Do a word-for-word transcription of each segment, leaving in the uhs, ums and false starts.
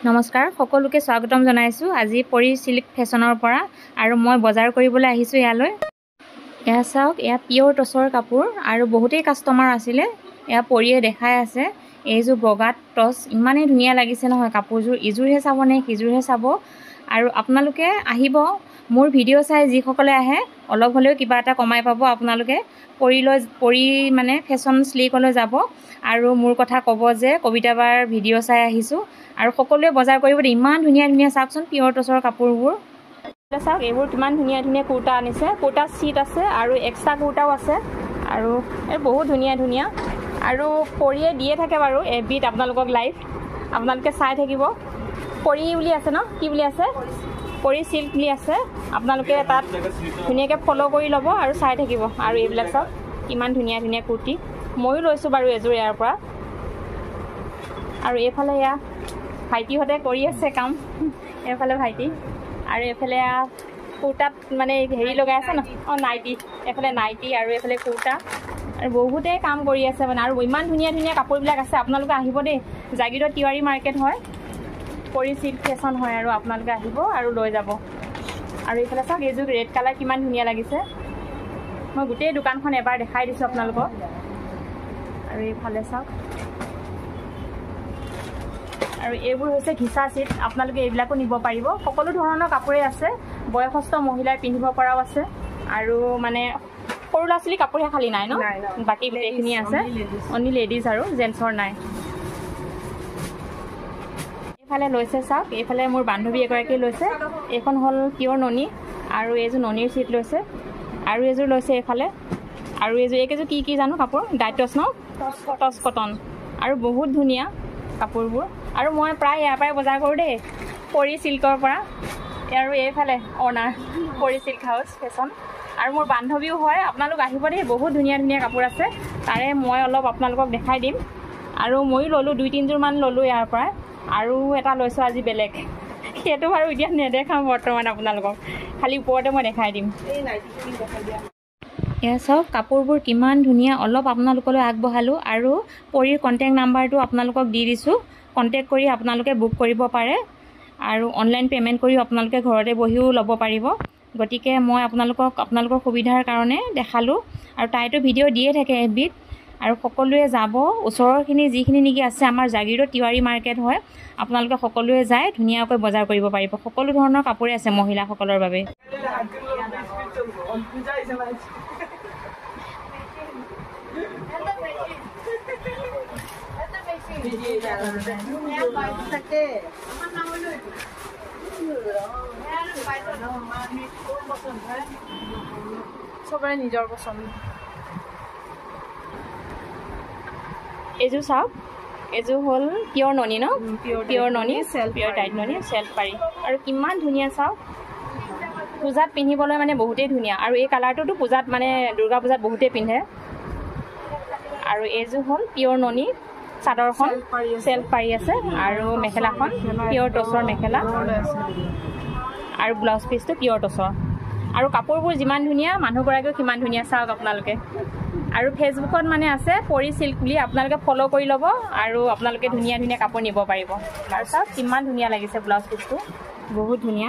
নমস্কাৰ সকলোকে স্বাগতম জনাইছো আজি পৰি সিল্ক ফেশ্বনৰ পৰা আৰু মই বজাৰ কৰিবলৈ আহিছো ইয়ালৈ এয়া চাওক এয়া পিওৰ টছৰ কাপোৰ আৰু বহুতেই কাস্টমাৰ আছিলে এয়া পৰিয়ে দেখাই আছে এইজো বগাত টছ ইমানেই ধুনীয়া লাগিছে নহয় কাপোৰজোৰ ইজোৰহে চাবনে কিজোৰহে চাব আৰু আপোনালোকে আহিব মোৰ ভিডিঅ' চাই যিসকলে আহে অলপ হলেও কিবা এটা কমাই পাব আপোনালোকে পৰিলৈ পৰি মানে ফেশ্বন স্লিকলৈ যাব আৰু মোৰ কথা ক'ব যে কবিতাবাৰ ভিডিঅ' চাই আহিছো আৰু সকলোৱে বজাৰ কৰিব ইমান ধুনীয়া ধুনীয়া চাওকচোন পিওৰ টছৰ কাপোৰবোৰ চাওক এইবোৰ কিমান ধুনীয়া ধুনীয়া কুৰ্তা আনিছে কুৰ্তা চিট আছে আৰু এক্সট্ৰা কুৰ্তাও আছে আৰু এই বহুত ধুনীয়া ধুনীয়া আৰু পৰিয়ে দিয়ে থাকে বাৰু এবিট আপোনালোকক লাইভ আপোনালোকে চাই থাকিব পৰি বুলি আছে ন কি বুলি আছে পৰি সিল্ক বুলি আছে আপোনালোকে তাত ধুনীয়াকৈ ফলো কৰি ল'ব আৰু চাই থাকিব আৰু এইবিলাক চাওক কিমান ধুনীয়া ধুনীয়া কুৰ্তি ময়ো লৈছোঁ বাৰু এযোৰ ইয়াৰ পৰা আৰু এইফালে এয়া ভাইটিহঁতে কৰি আছে কাম এইফালে ভাইটি আৰু এইফালে কুৰ্তাত মানে হেৰি লগাই আছে ন অঁ নাইটি এইফালে নাইটি আৰু এইফালে কুৰ্তা আৰু বহুতেই কাম কৰি আছে মানে আৰু ইমান ধুনীয়া ধুনীয়া কাপোৰবিলাক আছে আপোনালোকে আহিব দেই জাগিৰোড তিৱাৰী মাৰ্কেট হয় পৰি সিল্ক ফেশ্বন হয় আৰু আপোনালোকে আহিব আৰু লৈ যাব আৰু এইফালে চাওক এইযোৰ ৰেড কালাৰ কিমান ধুনীয়া লাগিছে মই গোটেই দোকানখন এবাৰ দেখাই দিছোঁ আপোনালোকক আৰু এইফালে চাওক আৰু এইবোৰ হৈছে ঘিচা চিট আপোনালোকে এইবিলাকো নিব পাৰিব সকলো ধৰণৰ কাপোৰেই আছে বয়সস্থ মহিলাই পিন্ধিব পৰাও আছে আৰু মানে সৰু ল'ৰা ছোৱালী কাপোৰহে খালী নাই ন বাকী গোটেইখিনি আছে অনলি লেডিজ আৰু জেন্টছৰ নাই এইফালে লৈছে চাওক এইফালে মোৰ বান্ধৱী এগৰাকী লৈছে এইখন হ'ল পিয়ৰ ননী আৰু এইযোৰ ননীৰ চিট লৈছে আৰু এইযোৰ লৈছে এইফালে আৰু এইযোৰ এইকেইযোৰ কি কি জানো কাপোৰ ডাইটছ ন টছ কটন আৰু বহুত ধুনীয়া কাপোৰবোৰ আৰু মই প্ৰায় ইয়াৰ পৰাই বজাৰ কৰোঁ দেই পৰি চিল্কৰ পৰা আৰু এইফালে অনাৰ পৰি চিল্ক হাউচ ফেশ্বন আৰু মোৰ বান্ধৱীও হয় আপোনালোক আহিব দেই বহুত ধুনীয়া ধুনীয়া কাপোৰ আছে তাৰে মই অলপ আপোনালোকক দেখাই দিম আৰু ময়ো ল'লোঁ দুই তিনিযোৰমান ল'লোঁ ইয়াৰ পৰা আৰু এটা লৈছোঁ আজি বেলেগ সেইটো বাৰু এতিয়া নেদেখাম বৰ্তমান আপোনালোকক খালি ওপৰতে মই দেখাই দিম এয়া চাওক কাপোৰবোৰ কিমান ধুনীয়া অলপ আপোনালোকলৈ আগবঢ়ালোঁ আৰু পৰিৰ কণ্টেক্ট নাম্বাৰটো আপোনালোকক দি দিছোঁ কণ্টেক্ট কৰি আপোনালোকে বুক কৰিব পাৰে আৰু অনলাইন পে'মেণ্ট কৰিও আপোনালোকে ঘৰতে বহিও ল'ব পাৰিব গতিকে মই আপোনালোকক আপোনালোকৰ সুবিধাৰ কাৰণে দেখালোঁ আৰু তাইতো ভিডিঅ' দিয়ে থাকে এবিধ আৰু সকলোৱে যাব ওচৰৰখিনি যিখিনি নেকি আছে আমাৰ জাগিৰোড তিৱাৰী মাৰ্কেট হয় আপোনালোকে সকলোৱে যায় ধুনীয়াকৈ বজাৰ কৰিব পাৰিব সকলো ধৰণৰ কাপোৰে আছে মহিলাসকলৰ বাবে সবৰে নিজৰ পছন্দ এইযোৰ চাওক এইযোৰ হ'ল পিয়ৰ ননী ন পিয়ৰ ননী পিয়ৰ টাইট ননী চেল্ফ পাৰি আৰু কিমান ধুনীয়া চাওক পূজাত পিন্ধিবলৈ মানে বহুতেই ধুনীয়া আৰু এই কালাৰটোতো পূজাত মানে দুৰ্গা পূজাত বহুতেই পিন্ধে আৰু এইযোৰ হ'ল পিয়ৰ ননী চাদৰখন চেল্ফ পাৰি আছে আৰু মেখেলাখন পিয়ৰ টছৰ মেখেলা আৰু ব্লাউজ পিচটো পিয়ৰ টছৰ আৰু কাপোৰবোৰ যিমান ধুনীয়া মানুহগৰাকীও কিমান ধুনীয়া চাওক আপোনালোকে আৰু ফেচবুকত মানে আছে পৰি চিল্ক বুলি আপোনালোকে ফ'ল' কৰি ল'ব আৰু আপোনালোকে ধুনীয়া ধুনীয়া কাপোৰ নিব পাৰিব আৰু চাওক কিমান ধুনীয়া লাগিছে ব্লাউজ পিচটো বহুত ধুনীয়া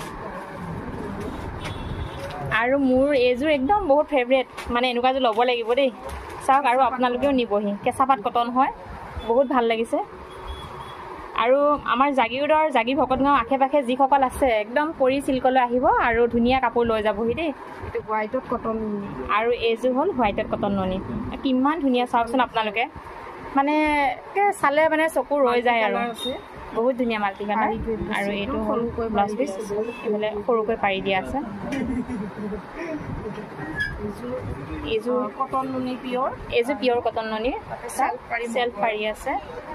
আৰু মোৰ এইযোৰ একদম বহুত ফেভৰেট মানে এনেকুৱাযোৰ ল'ব লাগিব দেই চাওক আৰু আপোনালোকেও নিবহি কেঁচা পাত কটন হয় বহুত ভাল লাগিছে আৰু আমাৰ জাগিৰোডৰ জাগি ভকতগাঁও আশে পাশে যিসকল আছে একদম পৰি চিল্কলৈ আহিব আৰু ধুনীয়া কাপোৰ লৈ যাবহি দেই এইটো হোৱাইটত কটন আৰু এইযোৰ হ'ল হোৱাইটত কটন ননী কিমান ধুনীয়া চাওকচোন আপোনালোকে মানে চালে মানে চকু ৰৈ যায় আৰু বহুত ধুনীয়া মাল্টি কালাৰ আৰু এইটো হ'ল ব্লাউজ পিচ এইফালে সৰুকৈ পাৰি দিয়া আছে এইযোৰ কটন নুনি পিয়ৰ এইযোৰ পিয়ৰ কটন ননী চেল্ফ পাৰি আছে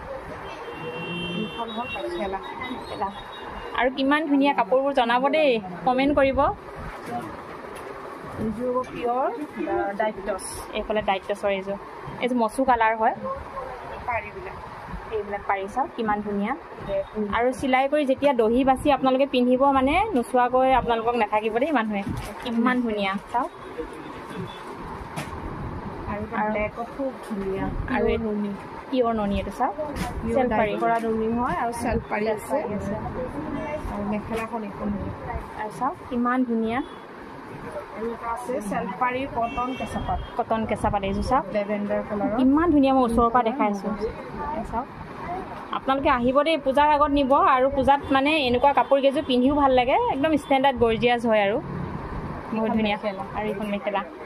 আৰু কিমান ধুনীয়া কাপোৰবোৰ জনাব দেই কমেণ্ট কৰিব এইযোৰ পিয়ৰ ডাইটছ এইফালে ডাইটছৰ এইযোৰ এইযোৰ মচু কালাৰ হয় পাৰিবিলাক এইবিলাক পাৰি চাওক কিমান ধুনীয়া আৰু চিলাই কৰি যেতিয়া দহি বাচি আপোনালোকে পিন্ধিব মানে নোচোৱাকৈ আপোনালোকক নাথাকিব দেই মানুহে কিমান ধুনীয়া চাওক আৰু ব্লেকত খুব ধুনীয়া আৰু পিয়ৰ ননী এইটো চাওক পিয়ৰ চেল্ফ ডাই পাৰি কৰা নুনি হয় আৰু চেল্ফ পাৰি আছে আছে আৰু মেখেলাখন এইখন আৰু চাওক ইমান ধুনীয়া আৰু এটা আছে চেল্ফ পাৰি কটন কেঁচাপাত কটন কেঁচা পাত এইযোৰ চাওক লেভেণ্ডাৰ কালাৰৰ ইমান ধুনীয়া মই ওচৰৰ পৰা দেখাই আছোঁ এই চাওক আপোনালোকে আহিব দেই পূজাৰ আগত নিব আৰু পূজাত মানে এনেকুৱা কাপোৰ কেইযোৰ পিন্ধিও ভাল লাগে একদম ষ্টেণ্ডাৰ্ড গৰ্জিয়াছ হয় আৰু বহুত ধুনীয়া আৰু এইখন মেখেলা